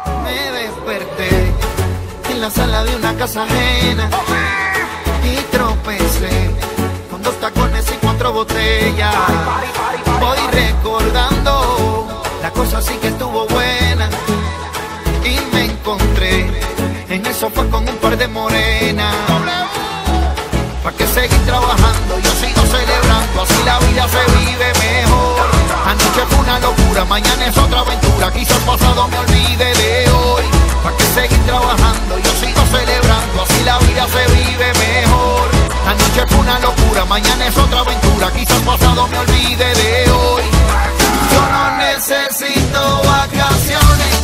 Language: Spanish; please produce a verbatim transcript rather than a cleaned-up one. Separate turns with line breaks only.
Me desperté en la sala de una casa ajena y tropecé con dos tacones y cuatro botellas. Voy recordando, la cosa sí que estuvo buena y me encontré en el sofá con un par de morenas. ¿Pa' qué seguir trabajando? Yo sigo celebrando, así la vida se vive mejor. Anoche fue una locura, mañana es otra aventura, quizás pasado me olvide de hoy. ¿Pa' qué seguir trabajando? Yo sigo celebrando, así la vida se vive mejor. Anoche fue una locura, mañana es otra aventura, quizás pasado me olvide de hoy. Yo no necesito vacaciones,